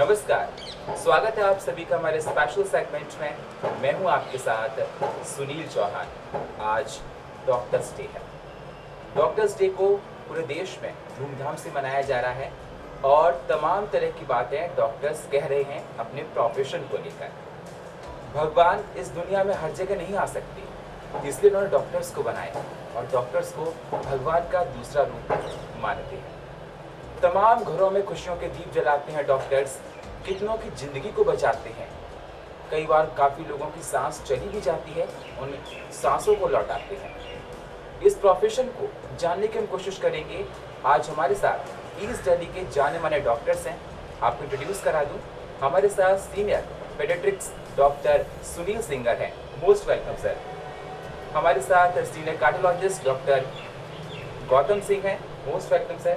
नमस्कार, स्वागत है आप सभी का हमारे स्पेशल सेगमेंट में। मैं हूं आपके साथ सुनील चौहान। आज डॉक्टर्स डे है। डॉक्टर्स डे को पूरे देश में धूमधाम से मनाया जा रहा है और तमाम तरह की बातें डॉक्टर्स कह रहे हैं अपने प्रोफेशन को लेकर। भगवान इस दुनिया में हर जगह नहीं आ सकते, इसलिए उन्होंने डॉक्टर्स को बनाया और डॉक्टर्स को भगवान का दूसरा रूप मानते हैं। तमाम घरों में खुशियों के दीप जलाते हैं डॉक्टर्स, कितनों की जिंदगी को बचाते हैं। कई बार काफ़ी लोगों की सांस चली भी जाती है, उन सांसों को लौटाते हैं। इस प्रोफेशन को जानने की हम कोशिश करेंगे। आज हमारे साथ ईस्ट दिल्ली के जाने माने डॉक्टर्स हैं। आपको इंट्रोड्यूस करा दूं, हमारे साथ senior paediatrics doctor Sunil Singer हैं। Most welcome sir. हमारे साथ senior cardiologist doctor Gautam Singh हैं। Most welcome sir.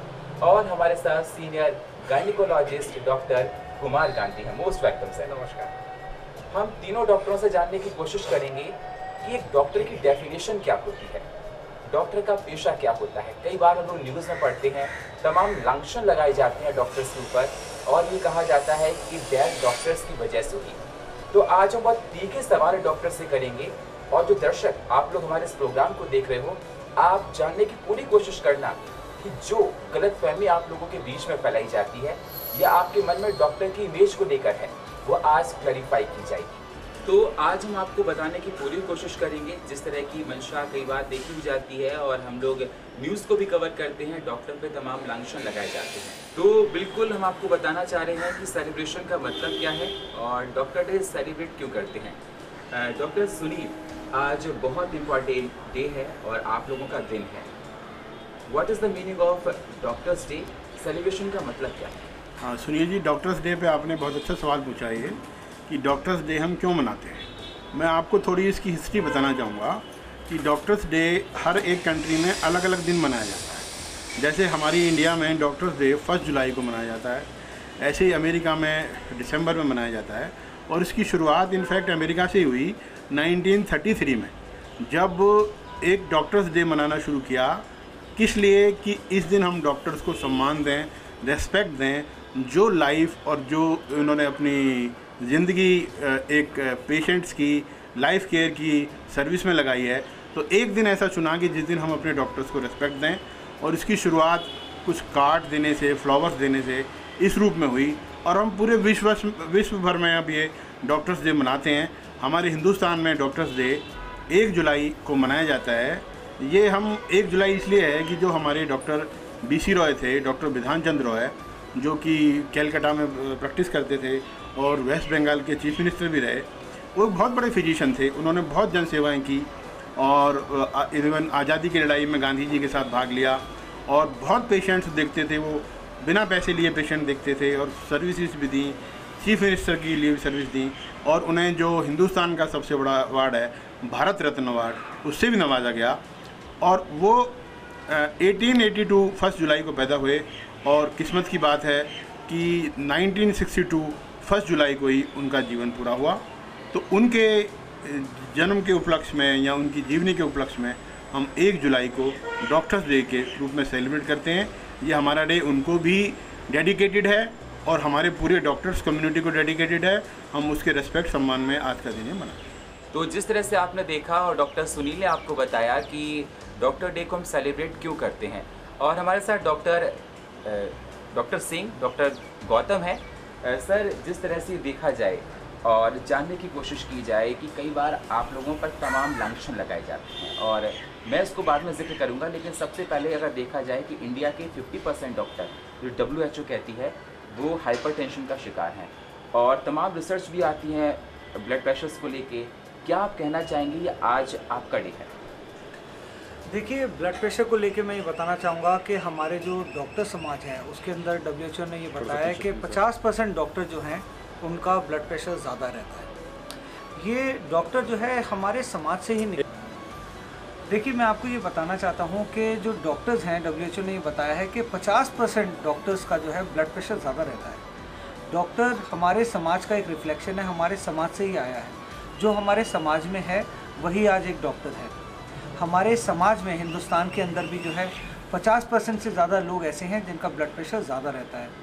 और हमारे साथ senior gynaecologist doctor Kumar Gandhi हैं। Most welcome sir. नमस्कार। हम तीनों डॉक्टरों से जानने की कोशिश करेंगे कि एक डॉक्टर की डेफिनेशन क्या होती है, डॉक्टर का पेशा क्या होता है। कई बार हम लोग न्यूज़ में पढ़ते हैं, तमाम लांछन लगाए जाते हैं डॉक्टर्स के ऊपर और ये कहा जाता है कि डेथ डॉक्टर्स की वजह से हुई। तो आज हम बहुत तीखे सवाल डॉक्टर से करेंगे और जो दर्शक आप लोग हमारे इस प्रोग्राम को देख रहे हो, आप जानने की पूरी कोशिश करना कि जो गलतफहमी आप लोगों के बीच में फैलाई जाती है या आपके मन में डॉक्टर की इमेज को लेकर है, वो आज क्लैरिफाई की जाएगी। तो आज हम आपको बताने की पूरी कोशिश करेंगे। जिस तरह की मंशा कई बार देखी भी जाती है और हम लोग न्यूज़ को भी कवर करते हैं, डॉक्टर पे तमाम लांछन लगाए जाते हैं। तो बिल्कुल हम आपको बताना चाह रहे हैं कि सेलिब्रेशन का मतलब क्या है और डॉक्टर डे सेलिब्रेट क्यों करते हैं। डॉक्टर सुनील, आज बहुत इम्पॉर्टेंट डे है और आप लोगों का दिन है। What is the meaning of doctors day? Celebration का मतलब क्या है? हाँ सुनील जी, डॉक्टर्स डे पे आपने बहुत अच्छा सवाल पूछा है कि डॉक्टर्स डे हम क्यों मनाते हैं। मैं आपको थोड़ी इसकी हिस्ट्री बताना चाहूँगा कि डॉक्टर्स डे हर एक कंट्री में अलग अलग दिन मनाया जाता है। जैसे हमारी इंडिया में डॉक्टर्स डे 1 जुलाई को मनाया जाता है, ऐसे ही अमेरिका में दिसंबर में मनाया जाता है। और इसकी शुरुआत इनफैक्ट अमेरिका से हुई 1933 में, जब एक डॉक्टर्स डे मनाना शुरू किया। किस लिए? कि इस दिन हम डॉक्टर्स को सम्मान दें, रेस्पेक्ट दें, जो लाइफ और जो उन्होंने अपनी ज़िंदगी एक पेशेंट्स की लाइफ केयर की सर्विस में लगाई है। तो एक दिन ऐसा चुना कि जिस दिन हम अपने डॉक्टर्स को रेस्पेक्ट दें, और इसकी शुरुआत कुछ कार्ड देने से, फ्लावर्स देने से इस रूप में हुई। और हम पूरे विश्व भर में अब ये डॉक्टर्स डे मनाते हैं। हमारे हिंदुस्तान में डॉक्टर्स डे 1 जुलाई को मनाया जाता है। ये हम 1 जुलाई इसलिए है कि जो हमारे डॉक्टर BC रॉय थे, डॉक्टर विधान चंद्र रॉय, जो कि कैलकाटा में प्रैक्टिस करते थे और वेस्ट बंगाल के चीफ मिनिस्टर भी रहे, वो बहुत बड़े फिजिशियन थे। उन्होंने बहुत जन सेवाएँ की और इवन आज़ादी की लड़ाई में गांधी जी के साथ भाग लिया और बहुत पेशेंट्स देखते थे। वो बिना पैसे लिए पेशेंट देखते थे और सर्विसेज भी दी, चीफ मिनिस्टर के लिए भी सर्विस दी। और उन्हें जो हिंदुस्तान का सबसे बड़ा अवार्ड है, भारत रत्न अवार्ड, उससे भी नवाजा गया। और वो 1882 1 जुलाई को पैदा हुए और किस्मत की बात है कि 1962 1 जुलाई को ही उनका जीवन पूरा हुआ। तो उनके जन्म के उपलक्ष्य में या उनकी जीवनी के उपलक्ष्य में हम 1 जुलाई को डॉक्टर्स डे के रूप में सेलिब्रेट करते हैं। ये हमारा डे उनको भी डेडिकेटेड है और हमारे पूरे डॉक्टर्स कम्युनिटी को डेडिकेटेड है। हम उसके रेस्पेक्ट सम्मान में आज का दिन मनाते हैं। तो जिस तरह से आपने देखा और डॉक्टर सुनील ने आपको बताया कि डॉक्टर डे को हम सेलिब्रेट क्यों करते हैं, और हमारे साथ डॉक्टर सिंह, डॉक्टर गौतम है। सर, जिस तरह से देखा जाए और जानने की कोशिश की जाए कि कई बार आप लोगों पर तमाम लांछन लगाए जाते हैं और मैं इसको बाद में जिक्र करूंगा, लेकिन सबसे पहले अगर देखा जाए कि इंडिया के 50% डॉक्टर, जो WHO कहती है, वो हाइपरटेंशन का शिकार हैं और तमाम रिसर्च भी आती हैं ब्लड प्रेशर्स को लेके। क्या आप कहना चाहेंगे ये आज आपका डे है? देखिए, ब्लड प्रेशर को लेके मैं ये बताना चाहूँगा कि हमारे जो डॉक्टर समाज है उसके अंदर WHO ने ये बताया है कि 50% डॉक्टर जो हैं उनका ब्लड प्रेशर ज़्यादा रहता है। ये डॉक्टर जो है हमारे समाज से ही निकल। देखिए, मैं आपको ये बताना चाहता हूँ कि जो डॉक्टर्स हैं, WHO ने ये बताया है कि 50% डॉक्टर्स का जो है ब्लड प्रेशर ज़्यादा रहता है। डॉक्टर हमारे समाज का एक रिफ्लेक्शन है, हमारे समाज से ही आया है। जो हमारे समाज में है वही आज एक डॉक्टर है। हमारे समाज में, हिंदुस्तान के अंदर भी जो है 50% से ज़्यादा लोग ऐसे हैं जिनका ब्लड प्रेशर ज़्यादा रहता है।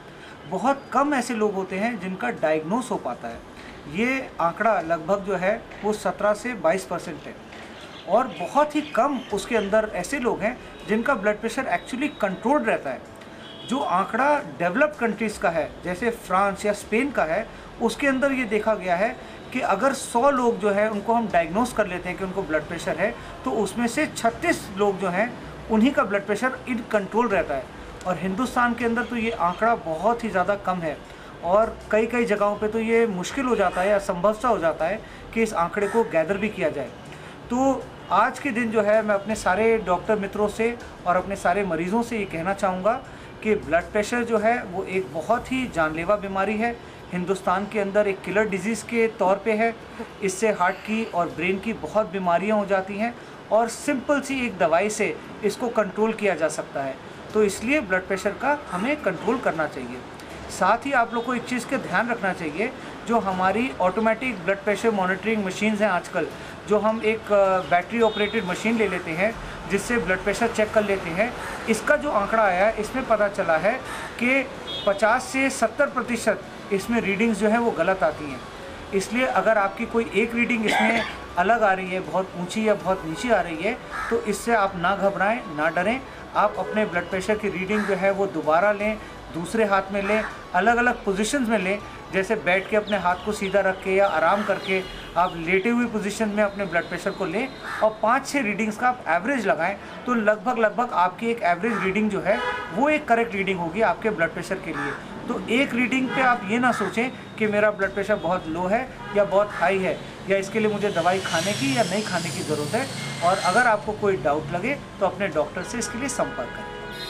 बहुत कम ऐसे लोग होते हैं जिनका डायग्नोस हो पाता है। ये आंकड़ा लगभग जो है वो 17 से 22% है, और बहुत ही कम उसके अंदर ऐसे लोग हैं जिनका ब्लड प्रेशर एक्चुअली कंट्रोल्ड रहता है। जो आंकड़ा डेवलप्ड कंट्रीज़ का है, जैसे फ्रांस या स्पेन का है, उसके अंदर ये देखा गया है कि अगर 100 लोग जो है उनको हम डायग्नोस कर लेते हैं कि उनको ब्लड प्रेशर है, तो उसमें से 36 लोग जो हैं उन्हीं का ब्लड प्रेशर इन कंट्रोल रहता है। और हिंदुस्तान के अंदर तो ये आंकड़ा बहुत ही ज़्यादा कम है, और कई कई जगहों पे तो ये मुश्किल हो जाता है, असंभव सा हो जाता है कि इस आंकड़े को गैदर भी किया जाए। तो आज के दिन जो है मैं अपने सारे डॉक्टर मित्रों से और अपने सारे मरीज़ों से ये कहना चाहूँगा कि ब्लड प्रेशर जो है वो एक बहुत ही जानलेवा बीमारी है। हिंदुस्तान के अंदर एक किलर डिजीज़ के तौर पे है। इससे हार्ट की और ब्रेन की बहुत बीमारियां हो जाती हैं, और सिंपल सी एक दवाई से इसको कंट्रोल किया जा सकता है। तो इसलिए ब्लड प्रेशर का हमें कंट्रोल करना चाहिए। साथ ही आप लोग को एक चीज़ का ध्यान रखना चाहिए, जो हमारी automatic blood pressure monitoring machines हैं आजकल, जो हम एक बैटरी ऑपरेटेड मशीन ले लेते हैं जिससे ब्लड प्रेशर चेक कर लेते हैं, इसका जो आंकड़ा आया है इसमें पता चला है कि 50 से 70% इसमें रीडिंग्स जो हैं वो गलत आती हैं। इसलिए अगर आपकी कोई एक रीडिंग इसमें अलग आ रही है, बहुत ऊंची या बहुत नीची आ रही है, तो इससे आप ना घबराएं, ना डरें। आप अपने ब्लड प्रेशर की रीडिंग जो है वो दोबारा लें, दूसरे हाथ में लें, अलग अलग पोजीशंस में लें, जैसे बैठ के अपने हाथ को सीधा रख के या आराम करके आप लेटे हुई पोजीशन में अपने ब्लड प्रेशर को लें, और 5-6 रीडिंग्स का आप एवरेज लगाएं, तो लगभग आपकी एक एवरेज रीडिंग जो है वो एक करेक्ट रीडिंग होगी आपके ब्लड प्रेशर के लिए। तो एक रीडिंग पे आप ये ना सोचें कि मेरा ब्लड प्रेशर बहुत लो है या बहुत हाई है, या इसके लिए मुझे दवाई खाने की या नहीं खाने की ज़रूरत है। और अगर आपको कोई डाउट लगे तो अपने डॉक्टर से इसके लिए संपर्क करें।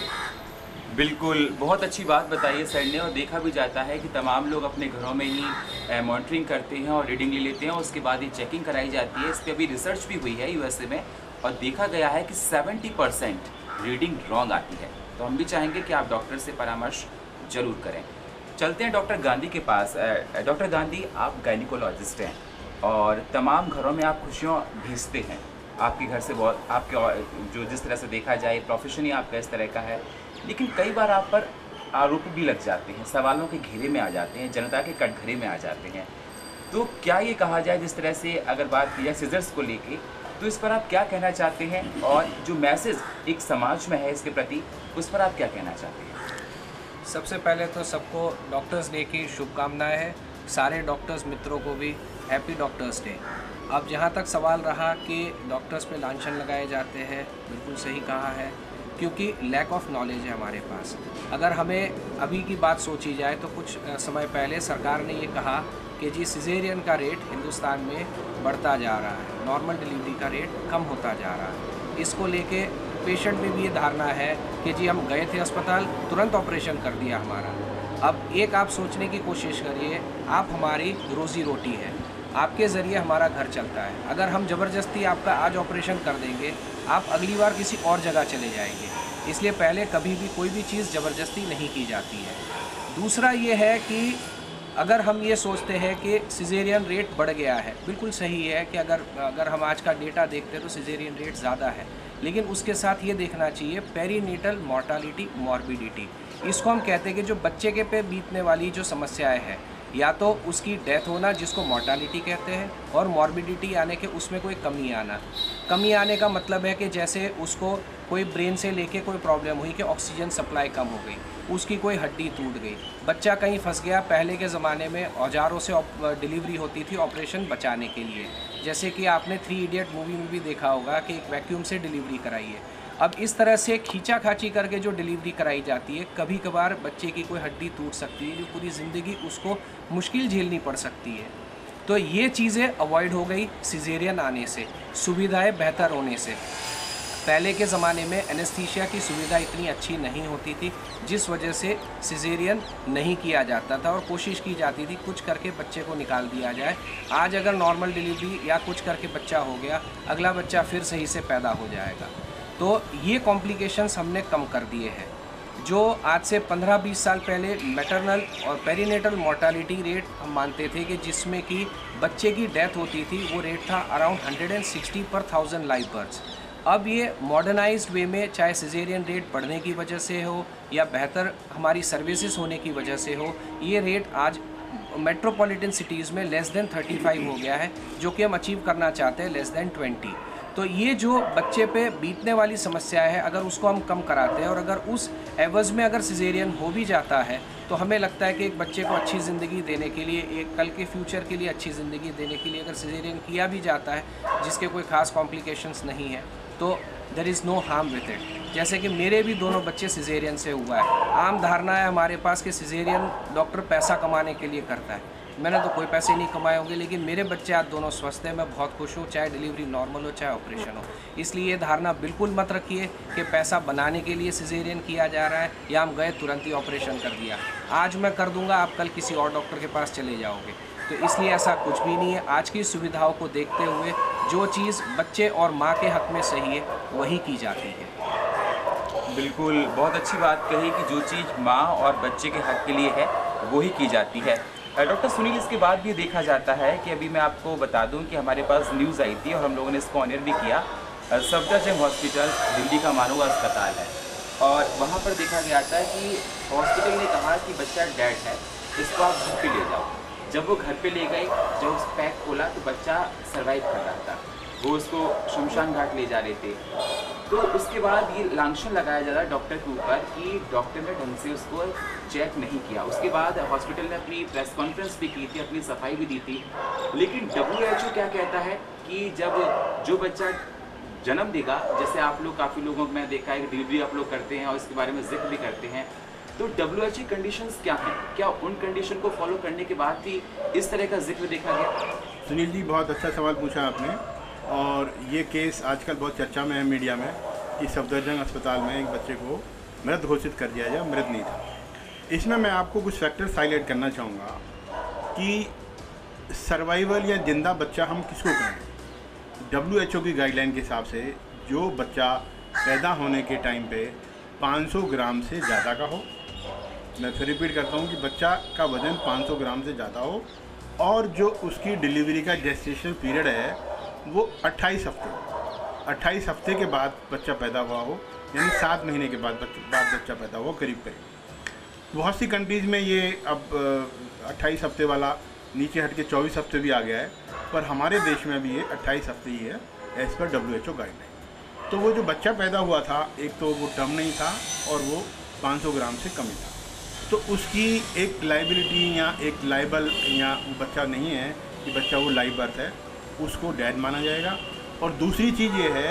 बिल्कुल, बहुत अच्छी बात बताई है सर ने। और देखा भी जाता है कि तमाम लोग अपने घरों में ही मॉनिटरिंग करते हैं और रीडिंग ले लेते हैं, उसके बाद ही चेकिंग कराई जाती है। इस पर अभी रिसर्च भी हुई है यूएसए में, और देखा गया है कि 70% रीडिंग रॉन्ग आती है। तो हम भी चाहेंगे कि आप डॉक्टर से परामर्श जरूर करें। चलते हैं डॉक्टर गांधी के पास। डॉक्टर गांधी, आप गायनिकोलॉजिस्ट हैं और तमाम घरों में आप खुशियाँ भेजते हैं। आपके घर से बहुत आपके जो जिस तरह से देखा जाए प्रोफेशन ही आपका इस तरह का है, लेकिन कई बार आप पर आरोप भी लग जाते हैं, सवालों के घेरे में आ जाते हैं, जनता के कटघरे में आ जाते हैं। तो क्या ये कहा जाए, जिस तरह से अगर बात की जाए सीजर्स को लेके, तो इस पर आप क्या कहना चाहते हैं, और जो मैसेज एक समाज में है इसके प्रति, उस पर आप क्या कहना चाहते हैं? सबसे पहले तो सबको डॉक्टर्स डे की शुभकामनाएं हैं। सारे डॉक्टर्स मित्रों को भी हैप्पी डॉक्टर्स डे। अब जहाँ तक सवाल रहा कि डॉक्टर्स पे लांछन लगाए जाते हैं, बिल्कुल सही कहा है, क्योंकि लैक ऑफ नॉलेज है हमारे पास। अगर हमें अभी की बात सोची जाए तो कुछ समय पहले सरकार ने ये कहा कि जी सिजेरियन का रेट हिंदुस्तान में बढ़ता जा रहा है, नॉर्मल डिलीवरी का रेट कम होता जा रहा है। इसको लेके पेशेंट में भी ये धारणा है कि जी हम गए थे अस्पताल, तुरंत ऑपरेशन कर दिया हमारा। अब एक आप सोचने की कोशिश करिए, आप हमारी रोज़ी रोटी है, आपके ज़रिए हमारा घर चलता है। अगर हम ज़बरदस्ती आपका आज ऑपरेशन कर देंगे, आप अगली बार किसी और जगह चले जाएंगे। इसलिए पहले कभी भी कोई भी चीज़ ज़बरदस्ती नहीं की जाती है। दूसरा ये है कि अगर हम ये सोचते हैं कि सिजेरियन रेट बढ़ गया है, बिल्कुल सही है कि अगर हम आज का डेटा देखते हैं तो सिजेरियन रेट ज़्यादा है, लेकिन उसके साथ ये देखना चाहिए पेरीनेटल मॉर्टालिटी मॉर्बिडिटी। इसको हम कहते हैं कि जो बच्चे के पे बीतने वाली जो समस्याएं हैं, या तो उसकी डेथ होना जिसको मॉर्टालिटी कहते हैं, और मॉर्बिडिटी यानी कि उसमें कोई कमी आना। कमी आने का मतलब है कि जैसे उसको कोई ब्रेन से लेके कोई प्रॉब्लम हुई कि ऑक्सीजन सप्लाई कम हो गई, उसकी कोई हड्डी टूट गई, बच्चा कहीं फंस गया। पहले के ज़माने में औजारों से डिलीवरी होती थी ऑपरेशन बचाने के लिए, जैसे कि आपने 3 इडियट मूवी में भी देखा होगा कि एक वैक्यूम से डिलीवरी कराई है। अब इस तरह से खींचा खाची करके जो डिलीवरी कराई जाती है, कभी कभार बच्चे की कोई हड्डी टूट सकती है, जो पूरी ज़िंदगी उसको मुश्किल झेलनी पड़ सकती है। तो ये चीज़ें अवॉइड हो गई सिजेरियन आने से, सुविधाएं बेहतर होने से। पहले के ज़माने में एनेस्थीसिया की सुविधा इतनी अच्छी नहीं होती थी, जिस वजह से सिजेरियन नहीं किया जाता था और कोशिश की जाती थी कुछ करके बच्चे को निकाल दिया जाए। आज अगर नॉर्मल डिलीवरी या कुछ करके बच्चा हो गया, अगला बच्चा फिर सही से पैदा हो जाएगा। तो ये कॉम्प्लिकेशंस हमने कम कर दिए हैं। जो आज से 15-20 साल पहले मैटरनल और पेरीनेटल मॉर्टालिटी रेट हम मानते थे कि जिसमें कि बच्चे की डेथ होती थी, वो रेट था अराउंड 160 पर 1000 लाइव बर्थ्स। अब ये मॉडर्नाइज्ड वे में, चाहे सिजेरियन रेट बढ़ने की वजह से हो या बेहतर हमारी सर्विसेज होने की वजह से हो, ये रेट आज मेट्रोपॉलिटन सिटीज़ में लेस देन 35 हो गया है, जो कि हम अचीव करना चाहते हैं लेस देन 20। तो ये जो बच्चे पे बीतने वाली समस्या है, अगर उसको हम कम कराते हैं और अगर उस एवज़ में अगर सिजेरियन हो भी जाता है, तो हमें लगता है कि एक बच्चे को अच्छी ज़िंदगी देने के लिए, एक कल के फ्यूचर के लिए अच्छी ज़िंदगी देने के लिए अगर सिजेरियन किया भी जाता है जिसके कोई ख़ास कॉम्प्लिकेशंस नहीं है, तो there is no harm with it. जैसे कि मेरे भी दोनों बच्चे सिजेरियन से हुआ है। आम धारणा है हमारे पास कि सिजेरियन डॉक्टर पैसा कमाने के लिए करता है। मैंने तो कोई पैसे नहीं कमाए होंगे, लेकिन मेरे बच्चे आज दोनों स्वस्थ हैं, मैं बहुत खुश हूँ, चाहे डिलीवरी नॉर्मल हो चाहे ऑपरेशन हो। इसलिए ये धारणा बिल्कुल मत रखिए कि पैसा बनाने के लिए सिजेरियन किया जा रहा है या हम गए तुरंत ही ऑपरेशन कर दिया, आज मैं कर दूंगा, आप कल किसी और डॉक्टर के पास चले जाओगे। तो इसलिए ऐसा कुछ भी नहीं है। आज की सुविधाओं को देखते हुए जो चीज़ बच्चे और माँ के हक़ में सही है वही की जाती है। बिल्कुल, बहुत अच्छी बात कही कि जो चीज़ माँ और बच्चे के हक़ के लिए है वही की जाती है। डॉक्टर सुनील, इसके बाद भी देखा जाता है कि अभी मैं आपको बता दूं कि हमारे पास न्यूज़ आई थी और हम लोगों ने इसको ऑनर भी किया। सफदरजंग हॉस्पिटल दिल्ली का मानव अस्पताल है और वहाँ पर देखा गया था कि हॉस्पिटल ने कहा कि बच्चा डेड है, इसको आप घर पे ले जाओ। जब वो घर पे ले गए, जब उस पैक खोला तो बच्चा सर्वाइव कर रहा था, वो उसको शमशान घाट ले जा रहे थे। तो उसके बाद ये लांछन लगाया जा रहा है डॉक्टर के ऊपर कि डॉक्टर ने ढंग से उसको चेक नहीं किया। उसके बाद हॉस्पिटल ने अपनी प्रेस कॉन्फ्रेंस भी की थी, अपनी सफाई भी दी थी, लेकिन WHO क्या कहता है कि जब जो बच्चा जन्म देगा, जैसे आप लोग काफ़ी लोगों को मैं देखा है कि डिलीवरी आप लोग करते हैं और इसके बारे में जिक्र भी करते हैं, तो WHO कंडीशंस क्या हैं? क्या उन कंडीशन को फॉलो करने के बाद भी इस तरह का जिक्र देखा गया? सुनील जी, बहुत अच्छा सवाल पूछा आपने। और ये केस आजकल बहुत चर्चा में है मीडिया में कि सफदरजंग अस्पताल में एक बच्चे को मृत घोषित कर दिया जाए, मृत नहीं था। इसमें मैं आपको कुछ फैक्टर्स हाईलाइट करना चाहूँगा कि सर्वाइवल या जिंदा बच्चा हम किसको कहें। WHO की गाइडलाइन के हिसाब से जो बच्चा पैदा होने के टाइम पे 500 ग्राम से ज़्यादा का हो, मैं फिर रिपीट करता हूँ कि बच्चा का वज़न 500 ग्राम से ज़्यादा हो और जो उसकी डिलीवरी का जेस्टेशन पीरियड है वो 28 हफ्ते के बाद बच्चा पैदा हुआ हो, यानी 7 महीने के बाद बच्चा पैदा हुआ करीब करीब। बहुत सी कंट्रीज़ में ये अब 28 हफ्ते वाला नीचे हट के 24 हफ्ते भी आ गया है, पर हमारे देश में भी ये 28 हफ्ते ही है एज़ पर WHO गाइडलाइन। तो वो जो बच्चा पैदा हुआ था, एक तो वो टर्म नहीं था और वो 500 ग्राम से कम ही था, तो उसकी एक लाइबिलिटी या एक लाइबल या वो बच्चा नहीं है कि बच्चा वो लाइव बर्थ है, उसको डैड माना जाएगा। और दूसरी चीज़ ये है,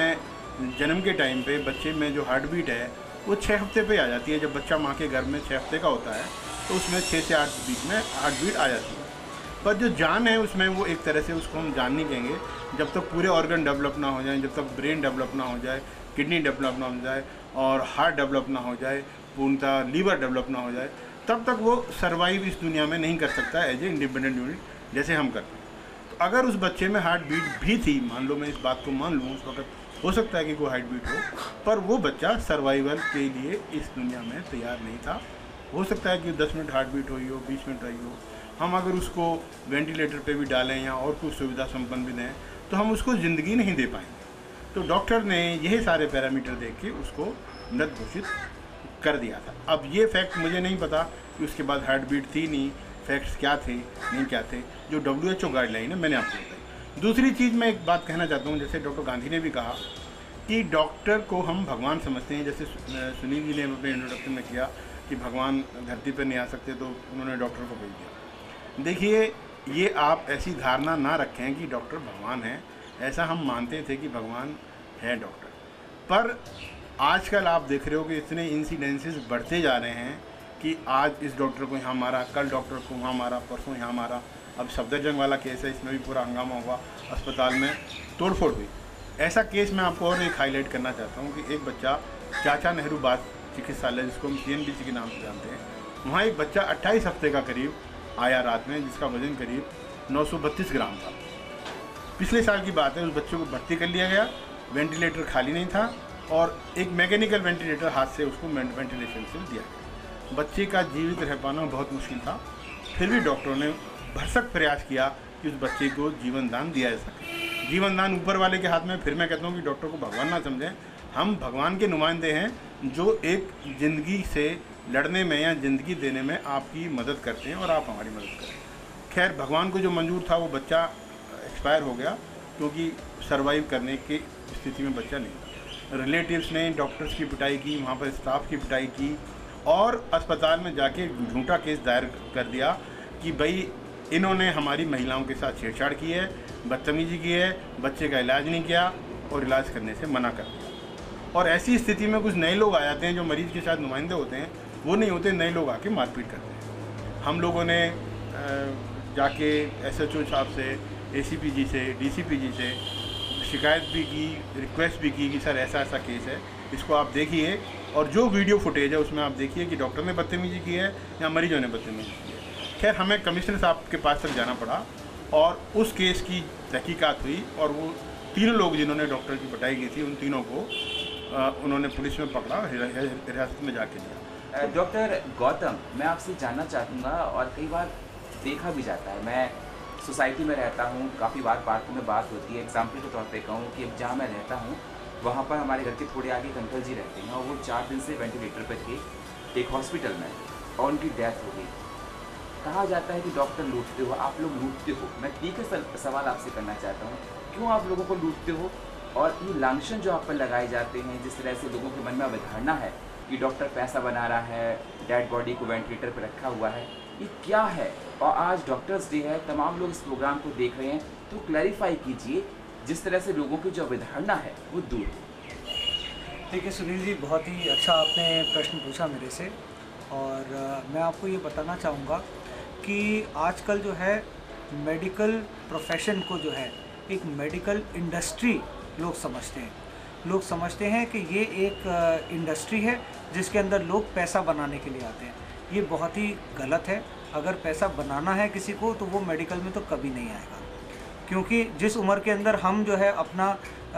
उसमें जन्म के टाइम पे बच्चे में जो हार्ट बीट है वो 6 हफ्ते पे आ जाती है। जब बच्चा माँ के गर्भ में 6 हफ्ते का होता है तो उसमें 6 से 8 बीच में हार्ट बीट आ जाती है। पर जो जान है उसमें वो एक तरह से उसको हम जान नहीं कहेंगे जब तक पूरे ऑर्गन डेवलप ना हो जाए, जब तक ब्रेन डेवलप ना हो जाए, किडनी डेवलप ना हो जाए और हार्ट डेवलप ना हो जाए, पूर्णतः लीवर डेवलप ना हो जाए, तब तक वो सर्वाइव इस दुनिया में नहीं कर सकता एज ए इंडिपेंडेंट यूनिट जैसे हम करते हैं। तो अगर उस बच्चे में हार्ट बीट भी थी, मान लो मैं इस बात को मान लूँ, उस वक्त हो सकता है कि कोई हार्ट बीट हो, पर वो बच्चा सर्वाइवल के लिए इस दुनिया में तैयार नहीं था। हो सकता है कि 10 मिनट हार्ट बीट हुई हो, 20 मिनट रही हो, हम अगर उसको वेंटिलेटर पे भी डालें या और कुछ सुविधा संपन्न भी दें तो हम उसको ज़िंदगी नहीं दे पाएंगे। तो डॉक्टर ने यही सारे पैरामीटर देख के उसको मृत घोषित कर दिया था। अब ये फैक्ट मुझे नहीं पता कि उसके बाद हार्ट बीट थी नहीं, फैक्ट्स क्या थे नहीं क्या थे, जो WHO गाइडलाइन है मैंने आपको बताई। दूसरी चीज़ मैं एक बात कहना चाहता हूँ, जैसे डॉक्टर गांधी ने भी कहा कि डॉक्टर को हम भगवान समझते हैं। जैसे सुनील जी ने अपने इंट्रोडक्शन में किया कि भगवान धरती पर नहीं आ सकते तो उन्होंने डॉक्टर को भेज दिया। देखिए, ये आप ऐसी धारणा ना रखें कि डॉक्टर भगवान है। ऐसा हम मानते थे कि भगवान है डॉक्टर, पर आजकल आप देख रहे हो कि इतने इंसिडेंसेस बढ़ते जा रहे हैं कि आज इस डॉक्टर को यहाँ मारा, कल डॉक्टर को वहाँ मारा, परसों यहाँ मारा। अब सफदरजंग वाला केस है, इसमें भी पूरा हंगामा हुआ, अस्पताल में तोड़फोड़ हुई। ऐसा केस मैं आपको और एक हाईलाइट करना चाहता हूँ कि एक बच्चा चाचा नेहरू बाल चिकित्सालय, जिसको हम CNBC के नाम से जानते हैं, वहाँ एक बच्चा 28 हफ्ते का करीब आया रात में, जिसका वजन करीब 932 ग्राम था। पिछले साल की बात है, उस बच्चे को भर्ती कर लिया गया, वेंटिलेटर खाली नहीं था और एक मैकेनिकल वेंटिलेटर हाथ से उसको वेंटिलेशन से दिया गया। बच्चे का जीवित रह पाना बहुत मुश्किल था, फिर भी डॉक्टरों ने भरसक प्रयास किया कि उस बच्चे को जीवन दान दिया जा सके। जीवन दान ऊपर वाले के हाथ में। फिर मैं कहता हूँ कि डॉक्टर को भगवान ना समझें, हम भगवान के नुमाइंदे हैं जो एक ज़िंदगी से लड़ने में या ज़िंदगी देने में आपकी मदद करते हैं और आप हमारी मदद करें। खैर, भगवान को जो मंजूर था वो बच्चा एक्सपायर हो गया, क्योंकि सरवाइव करने की स्थिति में बच्चा नहीं था। रिलेटिव्स ने डॉक्टर्स की पिटाई की, वहाँ पर स्टाफ की पिटाई की और अस्पताल में जाके झूठा केस दायर कर दिया कि भाई इन्होंने हमारी महिलाओं के साथ छेड़छाड़ की है, बदतमीजी की है, बच्चे का इलाज नहीं किया और इलाज करने से मना कर दिया। और ऐसी स्थिति में कुछ नए लोग आ जाते हैं जो मरीज़ के साथ नुमाइंदे होते हैं, वो नहीं होते, नए लोग आके मारपीट करते हैं। हम लोगों ने जाके SHO साहब से, ACP जी से, DCP जी से शिकायत भी की, रिक्वेस्ट भी की कि सर ऐसा ऐसा केस है, इसको आप देखिए और जो वीडियो फुटेज है उसमें आप देखिए कि डॉक्टर ने बदतमीजी की है या मरीजों ने बदतमीजी की है। खैर, हमें कमिश्नर साहब के पास तक जाना पड़ा और उस केस की तहकीकात हुई और वो तीनों लोग जिन्होंने डॉक्टर की पिटाई की थी, उन तीनों को उन्होंने पुलिस में पकड़ा, हिरासत में जाके लिया। डॉक्टर गौतम, मैं आपसे जानना चाहूँगा, और कई बार देखा भी जाता है, मैं सोसाइटी में रहता हूँ, काफ़ी बार पार्कों में बात होती है। एग्जाम्पल के तौर पे कहूँ कि जहाँ मैं रहता हूँ वहाँ पर हमारे घर के थोड़े आगे एक अंकल जी रहते हैं और वो 4 दिन से वेंटिलेटर पर थे एक हॉस्पिटल में और उनकी डेथ हो गई। कहा जाता है कि डॉक्टर लूटते हो, आप लोग लूटते हो। मैं तीखे सवाल आपसे करना चाहता हूँ, क्यों आप लोगों को लूटते हो? और ये लांछन जो आप पर लगाए जाते हैं, जिस तरह से लोगों के मन में अवधारणा है कि डॉक्टर पैसा बना रहा है, डेड बॉडी को वेंटिलेटर पर रखा हुआ है, ये क्या है? और आज डॉक्टर्स डे है, तमाम लोग इस प्रोग्राम को देख रहे हैं, तो क्लैरिफाई कीजिए जिस तरह से लोगों की जो अवधारणा है वो दूर हो। देखिए सुनील जी, बहुत ही अच्छा आपने प्रश्न पूछा मेरे से, और मैं आपको ये बताना चाहूँगा कि आजकल जो है मेडिकल प्रोफेशन को जो है एक मेडिकल इंडस्ट्री लोग समझते हैं। लोग समझते हैं कि ये एक इंडस्ट्री है जिसके अंदर लोग पैसा बनाने के लिए आते हैं। ये बहुत ही गलत है। अगर पैसा बनाना है किसी को तो वो मेडिकल में तो कभी नहीं आएगा, क्योंकि जिस उम्र के अंदर हम जो है अपना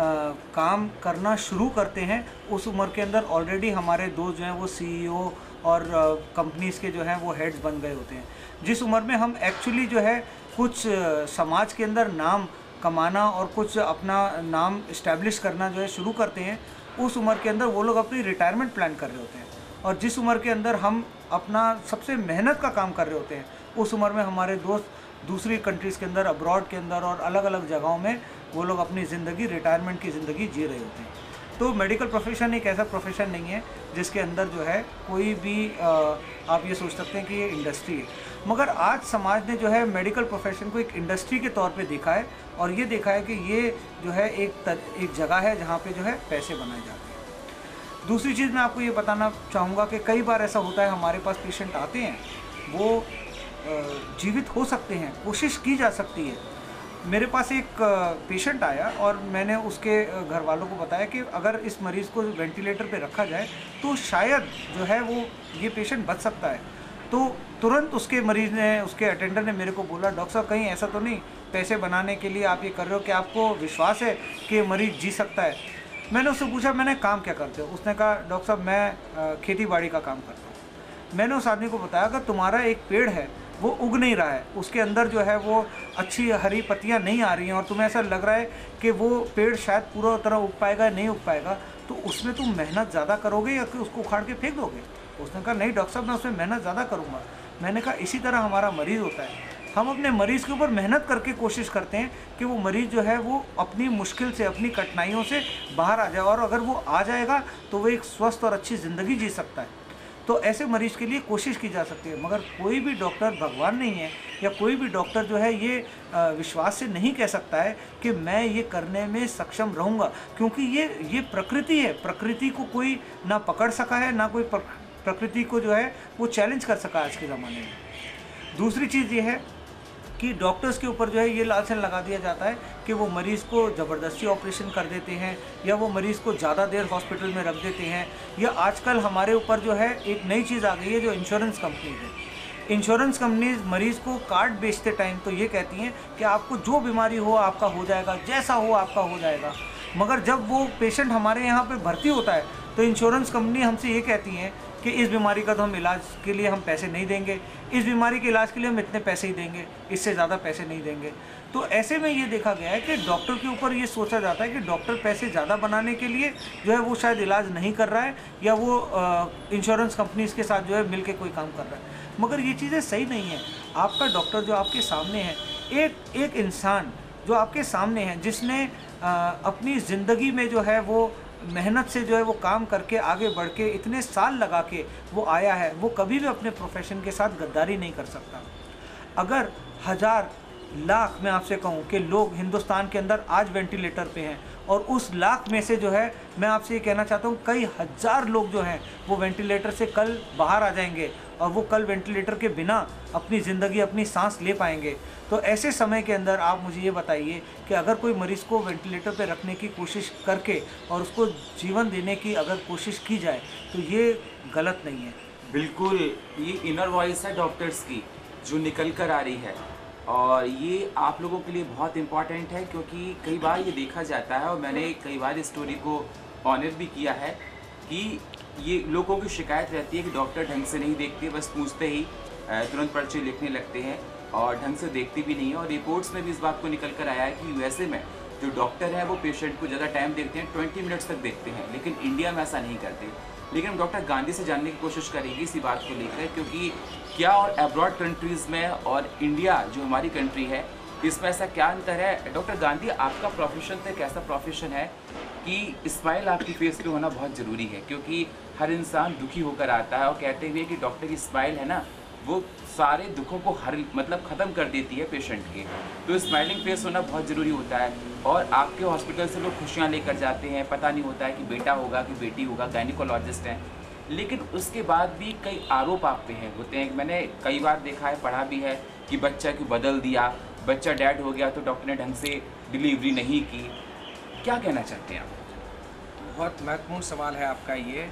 काम करना शुरू करते हैं उस उम्र के अंदर ऑलरेडी हमारे दोस्त जो हैं वो CEO और कंपनीज़ के जो हैं वो हेड्स बन गए होते हैं। जिस उम्र में हम एक्चुअली जो है कुछ समाज के अंदर नाम कमाना और कुछ अपना नाम इस्टेब्लिश करना जो है शुरू करते हैं, उस उम्र के अंदर वो लोग अपनी रिटायरमेंट प्लान कर रहे होते हैं। और जिस उम्र के अंदर हम अपना सबसे मेहनत का काम कर रहे होते हैं, उस उम्र में हमारे दोस्त दूसरी कंट्रीज़ के अंदर, अब्रॉड के अंदर और अलग अलग जगहों में वो लोग अपनी ज़िंदगी, रिटायरमेंट की ज़िंदगी जी रहे होते हैं। तो मेडिकल प्रोफेशन एक ऐसा प्रोफेशन नहीं है जिसके अंदर जो है कोई भी आप ये सोच सकते हैं कि ये इंडस्ट्री है। मगर आज समाज ने जो है मेडिकल प्रोफेशन को एक इंडस्ट्री के तौर पे देखा है और ये देखा है कि ये जो है एक जगह है जहाँ पे जो है पैसे बनाए जाते हैं। दूसरी चीज़ मैं आपको ये बताना चाहूँगा कि कई बार ऐसा होता है, हमारे पास पेशेंट आते हैं, वो जीवित हो सकते हैं, कोशिश की जा सकती है। मेरे पास एक पेशेंट आया और मैंने उसके घर वालों को बताया कि अगर इस मरीज़ को वेंटिलेटर पे रखा जाए तो शायद जो है वो ये पेशेंट बच सकता है। तो तुरंत उसके मरीज़ ने, उसके अटेंडर ने मेरे को बोला, डॉक्टर साहब कहीं ऐसा तो नहीं पैसे बनाने के लिए आप ये कर रहे हो कि आपको विश्वास है कि मरीज़ जी सकता है? मैंने उससे पूछा मैंने काम क्या करते हो? उसने कहा डॉक्टर साहब मैं खेती बाड़ी का काम करता हूँ। मैंने उस आदमी को बताया अगर तुम्हारा एक पेड़ है वो उग नहीं रहा है, उसके अंदर जो है वो अच्छी हरी पत्तियां नहीं आ रही हैं और तुम्हें ऐसा लग रहा है कि वो पेड़ शायद पूरा तरह उग पाएगा, नहीं उग पाएगा, तो उसमें तुम मेहनत ज़्यादा करोगे या कि उसको उखाड़ के फेंक दोगे? उसने कहा नहीं डॉक्टर साहब मैं उसमें मेहनत ज़्यादा करूँगा। मैंने कहा इसी तरह हमारा मरीज़ होता है, हम अपने मरीज़ के ऊपर मेहनत करके कोशिश करते हैं कि वो मरीज़ जो है वो अपनी मुश्किल से, अपनी कठिनाइयों से बाहर आ जाए, और अगर वो आ जाएगा तो वो एक स्वस्थ और अच्छी ज़िंदगी जी सकता है। तो ऐसे मरीज़ के लिए कोशिश की जा सकती है। मगर कोई भी डॉक्टर भगवान नहीं है, या कोई भी डॉक्टर जो है ये विश्वास से नहीं कह सकता है कि मैं ये करने में सक्षम रहूँगा, क्योंकि ये प्रकृति है। प्रकृति को कोई ना पकड़ सका है, ना कोई प्रकृति को जो है वो चैलेंज कर सका आज के ज़माने में। दूसरी चीज़ ये है कि डॉक्टर्स के ऊपर जो है ये लालच लगा दिया जाता है कि वो मरीज़ को ज़बरदस्ती ऑपरेशन कर देते हैं, या वो मरीज़ को ज़्यादा देर हॉस्पिटल में रख देते हैं, या आजकल हमारे ऊपर जो है एक नई चीज़ आ गई है जो इंश्योरेंस कंपनीज है। इंश्योरेंस कंपनीज मरीज़ को कार्ड बेचते टाइम तो ये कहती हैं कि आपको जो बीमारी हो आपका हो जाएगा, जैसा हो आपका हो जाएगा। मगर जब वो पेशेंट हमारे यहाँ पर भर्ती होता है तो इंश्योरेंस कंपनी हमसे ये कहती हैं कि इस बीमारी का तो हम इलाज के लिए हम पैसे नहीं देंगे, इस बीमारी के इलाज के लिए हम इतने पैसे ही देंगे, इससे ज़्यादा पैसे नहीं देंगे। तो ऐसे में ये देखा गया है कि डॉक्टर के ऊपर ये सोचा जाता है कि डॉक्टर पैसे ज़्यादा बनाने के लिए जो है वो शायद इलाज नहीं कर रहा है, या वो इंश्योरेंस कंपनीज़ के साथ जो है मिल के कोई काम कर रहा है। मगर ये चीज़ें सही नहीं है। आपका डॉक्टर जो आपके सामने है, एक इंसान जो आपके सामने है, जिसने अपनी ज़िंदगी में जो है वो मेहनत से जो है वो काम करके आगे बढ़ के इतने साल लगा के वो आया है, वो कभी भी अपने प्रोफेशन के साथ गद्दारी नहीं कर सकता। अगर हज़ार लाख मैं आपसे कहूँ कि लोग हिंदुस्तान के अंदर आज वेंटिलेटर पे हैं, और उस लाख में से जो है मैं आपसे ये कहना चाहता हूँ कई हज़ार लोग जो हैं वो वेंटिलेटर से कल बाहर आ जाएंगे, और वो कल वेंटिलेटर के बिना अपनी ज़िंदगी, अपनी सांस ले पाएंगे। तो ऐसे समय के अंदर आप मुझे ये बताइए कि अगर कोई मरीज़ को वेंटिलेटर पे रखने की कोशिश करके और उसको जीवन देने की अगर कोशिश की जाए तो ये गलत नहीं है। बिल्कुल, ये इनर वॉइस है डॉक्टर्स की जो निकल कर आ रही है, और ये आप लोगों के लिए बहुत इम्पॉर्टेंट है, क्योंकि कई बार ये देखा जाता है, और मैंने कई बार इस स्टोरी को ऑनर भी किया है, कि ये लोगों की शिकायत रहती है कि डॉक्टर ढंग से नहीं देखते, बस पूछते ही तुरंत पर्चे लिखने लगते हैं और ढंग से देखते भी नहीं है। और रिपोर्ट्स में भी इस बात को निकल कर आया है कि यूएसए में जो डॉक्टर हैं वो पेशेंट को ज़्यादा टाइम देखते हैं, 20 मिनट्स तक देखते हैं, लेकिन इंडिया में ऐसा नहीं करते। लेकिन हम डॉक्टर गांधी से जानने की कोशिश करेंगे इसी बात को लेकर, क्योंकि क्या और अब्रॉड कंट्रीज़ में और इंडिया जो हमारी कंट्री है इसमें ऐसा क्या अंतर है। डॉक्टर गांधी, आपका प्रोफेशन तो एक ऐसा प्रोफेशन है कि स्माइल आपकी फेस पे होना बहुत ज़रूरी है, क्योंकि हर इंसान दुखी होकर आता है और कहते हुए कि डॉक्टर की स्माइल है ना वो सारे दुखों को ख़त्म कर देती है पेशेंट के। तो स्माइलिंग फेस होना बहुत ज़रूरी होता है। और आपके हॉस्पिटल से लोग खुशियाँ लेकर जाते हैं, पता नहीं होता है कि बेटा होगा कि बेटी होगा, गायनिकोलॉजिस्ट हैं, लेकिन उसके बाद भी कई आरोप आप पे हैं होते हैं। मैंने कई बार देखा है, पढ़ा भी है कि बच्चा क्यों बदल दिया, बच्चा डैड हो गया तो डॉक्टर ने ढंग से डिलीवरी नहीं की। क्या कहना चाहते हैं आप? बहुत महत्वपूर्ण सवाल है आपका ये,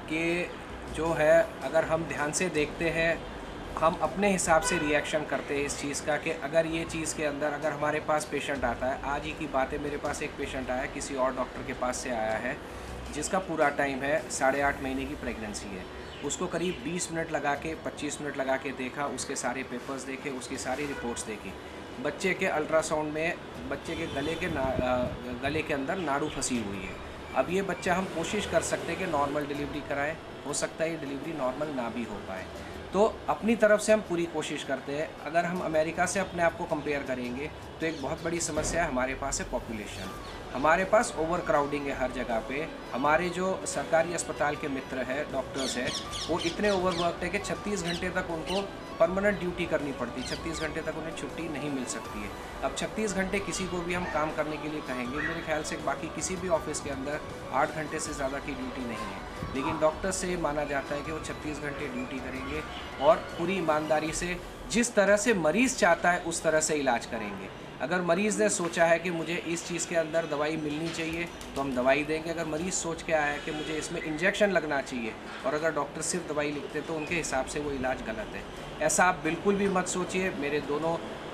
कि जो है अगर हम ध्यान से देखते हैं, हम अपने हिसाब से रिएक्शन करते हैं इस चीज़ का, कि अगर ये चीज़ के अंदर अगर हमारे पास पेशेंट आता है, आज ही की बात है, मेरे पास एक पेशेंट आया, किसी और डॉक्टर के पास से आया है, जिसका पूरा टाइम है 8.5 महीने की प्रेगनेंसी है। उसको करीब 20 मिनट लगा के 25 मिनट लगा के देखा, उसके सारे पेपर्स देखे, उसकी सारी रिपोर्ट्स देखी। बच्चे के अल्ट्रासाउंड में बच्चे के गले के अंदर नाड़ू फंसी हुई है। अब ये बच्चा हम कोशिश कर सकते हैं कि नॉर्मल डिलीवरी कराएं, हो सकता है ये डिलीवरी नॉर्मल ना भी हो पाए, तो अपनी तरफ से हम पूरी कोशिश करते हैं। अगर हम अमेरिका से अपने आप को कंपेयर करेंगे तो एक बहुत बड़ी समस्या है हमारे पास है पॉपुलेशन। हमारे पास ओवर क्राउडिंग है हर जगह पे। हमारे जो सरकारी अस्पताल के मित्र हैं, डॉक्टर्स हैं, वो इतने ओवरवर्क्ड है कि 36 घंटे तक उनको परमानेंट ड्यूटी करनी पड़ती है, 36 घंटे तक उन्हें छुट्टी नहीं मिल सकती है। अब 36 घंटे किसी को भी हम काम करने के लिए कहेंगे, मेरे ख्याल से बाकी किसी भी ऑफिस के अंदर 8 घंटे से ज़्यादा की ड्यूटी नहीं है, लेकिन डॉक्टर से माना जाता है कि वो 36 घंटे ड्यूटी करेंगे और पूरी ईमानदारी से जिस तरह से मरीज़ चाहता है उस तरह से इलाज करेंगे। अगर मरीज़ ने सोचा है कि मुझे इस चीज़ के अंदर दवाई मिलनी चाहिए तो हम दवाई देंगे। अगर मरीज़ सोच के आया है कि मुझे इसमें इंजेक्शन लगना चाहिए और अगर डॉक्टर सिर्फ दवाई लिखते तो उनके हिसाब से वो इलाज गलत है। ऐसा आप बिल्कुल भी मत सोचिए। मेरे दोनों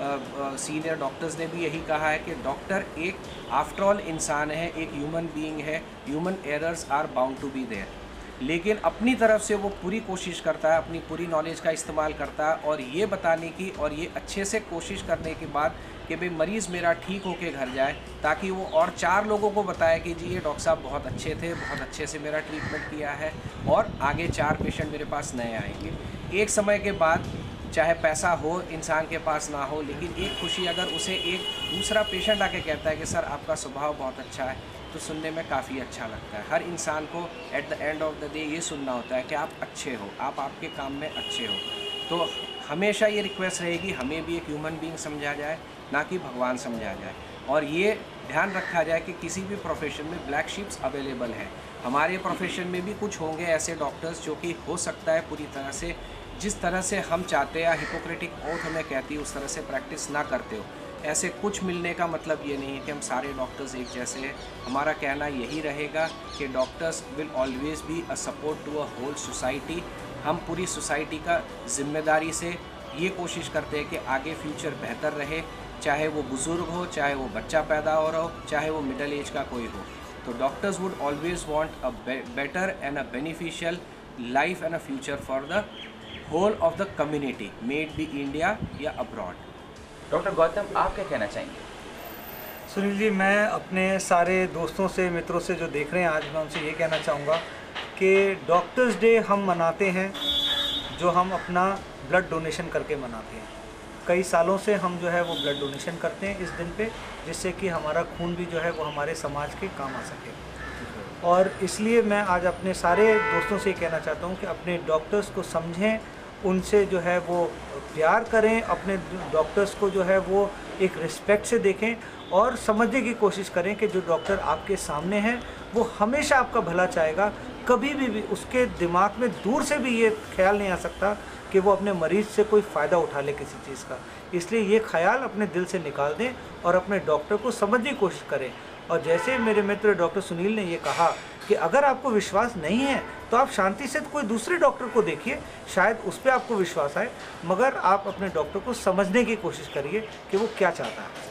सीनियर डॉक्टर्स ने भी यही कहा है कि डॉक्टर एक आफ्टर ऑल इंसान है, एक ह्यूमन बीइंग है, human errors are bound to be there, लेकिन अपनी तरफ से वो पूरी कोशिश करता है, अपनी पूरी नॉलेज का इस्तेमाल करता है और ये बताने की और ये अच्छे से कोशिश करने के बाद कि भाई मरीज़ मेरा ठीक होके घर जाए, ताकि वो और 4 लोगों को बताए कि जी ये डॉक्टर साहब बहुत अच्छे थे, बहुत अच्छे से मेरा ट्रीटमेंट किया है और आगे 4 पेशेंट मेरे पास नए आएंगे। एक समय के बाद चाहे पैसा हो इंसान के पास ना हो, लेकिन एक खुशी अगर उसे एक दूसरा पेशेंट आके कहता है कि सर आपका स्वभाव बहुत अच्छा है, तो सुनने में काफ़ी अच्छा लगता है। हर इंसान को at the end of the day ये सुनना होता है कि आप अच्छे हो, आप आपके काम में अच्छे हो। तो हमेशा ये रिक्वेस्ट रहेगी हमें भी एक ह्यूमन बीइंग समझा जाए, ना कि भगवान समझा जाए। और ये ध्यान रखा जाए कि किसी भी प्रोफेशन में ब्लैक शीप्स अवेलेबल है। हमारे प्रोफेशन में भी कुछ होंगे ऐसे डॉक्टर्स जो कि हो सकता है पूरी तरह से जिस तरह से हम चाहते हैं, हिपोक्रेटिक ओथ हमें कहती है, उस तरह से प्रैक्टिस ना करते हो। ऐसे कुछ मिलने का मतलब ये नहीं है कि हम सारे डॉक्टर्स एक जैसे हैं। हमारा कहना यही रहेगा कि doctors will always be a support to a whole society. हम पूरी सोसाइटी का जिम्मेदारी से ये कोशिश करते हैं कि आगे फ्यूचर बेहतर रहे, चाहे वो बुज़ुर्ग हो, चाहे वो बच्चा पैदा हो रहा हो, चाहे वो मिडिल एज का कोई हो। तो doctors would always want a better and a beneficial life and a future for the whole of the community, maybe India या अब्रॉड। डॉक्टर गौतम, आप क्या कहना चाहेंगे? सुनील जी, मैं अपने सारे दोस्तों से, मित्रों से जो देख रहे हैं आज, मैं उनसे ये कहना चाहूँगा कि डॉक्टर्स डे हम मनाते हैं जो हम अपना ब्लड डोनेशन करके मनाते हैं। कई सालों से हम जो है वो ब्लड डोनेशन करते हैं इस दिन पे, जिससे कि हमारा खून भी जो है वो हमारे समाज के काम आ सके। और इसलिए मैं आज अपने सारे दोस्तों से कहना चाहता हूँ कि अपने डॉक्टर्स को समझें, उनसे जो है वो प्यार करें, अपने डॉक्टर्स को जो है वो एक रिस्पेक्ट से देखें और समझने की कोशिश करें कि जो डॉक्टर आपके सामने है वो हमेशा आपका भला चाहेगा। कभी भी उसके दिमाग में दूर से भी ये ख्याल नहीं आ सकता कि वो अपने मरीज़ से कोई फ़ायदा उठा ले किसी चीज़ का। इसलिए ये ख्याल अपने दिल से निकाल दें और अपने डॉक्टर को समझने की कोशिश करें। और जैसे मेरे मित्र डॉक्टर सुनील ने ये कहा कि अगर आपको विश्वास नहीं है तो आप शांति से कोई दूसरे डॉक्टर को देखिए, शायद उस पर आपको विश्वास आए, मगर आप अपने डॉक्टर को समझने की कोशिश करिए कि वो क्या चाहता है।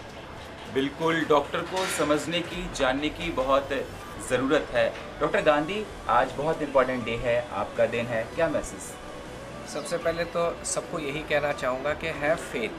बिल्कुल, डॉक्टर को समझने की, जानने की बहुत ज़रूरत है। डॉक्टर गांधी, आज बहुत इम्पोर्टेंट डे है, आपका दिन है, क्या मैसेज? सबसे पहले तो सबको यही कहना चाहूँगा कि हैव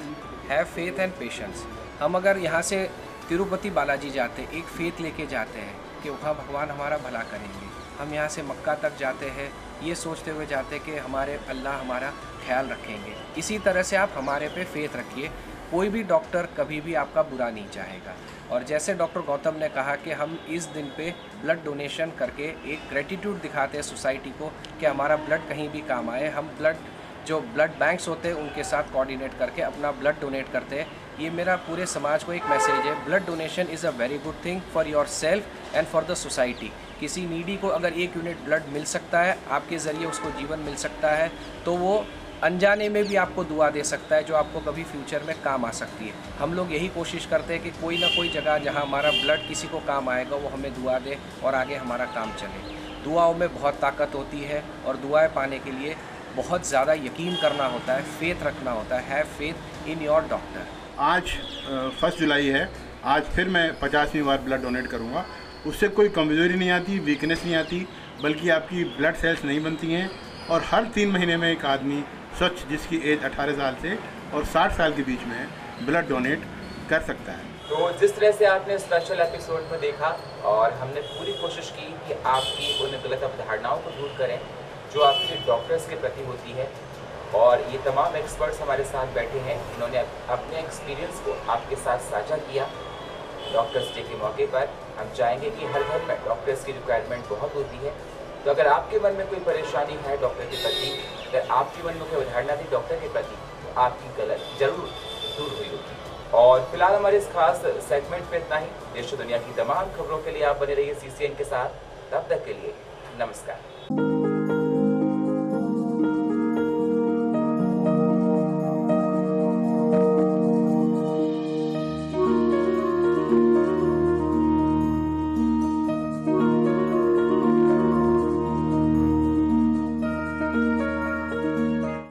फेथ एंड पेशेंस। हम अगर यहाँ से तिरुपति बालाजी जाते, एक फेथ लेके जाते हैं कि वहाँ भगवान हमारा भला करेंगे। हम यहाँ से मक्का तक जाते हैं ये सोचते हुए जाते कि हमारे अल्लाह हमारा ख्याल रखेंगे। इसी तरह से आप हमारे पे फेथ रखिए, कोई भी डॉक्टर कभी भी आपका बुरा नहीं चाहेगा। और जैसे डॉक्टर गौतम ने कहा कि हम इस दिन पे ब्लड डोनेशन करके एक ग्रेटिट्यूड दिखाते हैं सोसाइटी को कि हमारा ब्लड कहीं भी काम आए। हम जो ब्लड बैंक्स होते हैं उनके साथ कोऑर्डिनेट करके अपना ब्लड डोनेट करते हैं। ये मेरा पूरे समाज को एक मैसेज है, blood donation is a very good thing for yourself and for the society. किसी नीडी को अगर 1 यूनिट ब्लड मिल सकता है, आपके ज़रिए उसको जीवन मिल सकता है, तो वो अनजाने में भी आपको दुआ दे सकता है जो आपको कभी फ्यूचर में काम आ सकती है। हम लोग यही कोशिश करते हैं कि कोई ना कोई जगह जहां हमारा ब्लड किसी को काम आएगा वो हमें दुआ दे और आगे हमारा काम चले। दुआओं में बहुत ताकत होती है और दुआएं पाने के लिए बहुत ज़्यादा यकीन करना होता है, फेथ रखना होता है। Have faith in your doctor. आज 1 जुलाई है, आज फिर मैं 50वीं बार ब्लड डोनेट करूँगा। उससे कोई कमज़ोरी नहीं आती, वीकनेस नहीं आती, बल्कि आपकी ब्लड सेल्स नहीं बनती हैं। और हर 3 महीने में एक आदमी स्वच्छ, जिसकी एज 18 साल से और 60 साल के बीच में है, ब्लड डोनेट कर सकता है। तो जिस तरह से आपने स्पेशल एपिसोड में देखा और हमने पूरी कोशिश की कि आपकी उन गलत अवधारणाओं को दूर करें जो आपके डॉक्टर्स के प्रति होती है। और ये तमाम एक्सपर्ट्स हमारे साथ बैठे हैं, इन्होंने अपने एक्सपीरियंस को आपके साथ साझा किया। डॉक्टर्स डे के मौके पर हम चाहेंगे कि हर घर में डॉक्टर्स की रिक्वायरमेंट बहुत होती है। तो अगर आपके मन में कोई परेशानी है डॉक्टर के प्रति, अगर आपके मन में कोई अवधारणा थी डॉक्टर के प्रति, तो आपकी गलत जरूर दूर हुई होगी। और फिलहाल हमारे इस खास सेगमेंट में इतना ही। देश और दुनिया की तमाम खबरों के लिए आप बने रहिए CCN के साथ। तब तक के लिए नमस्कार।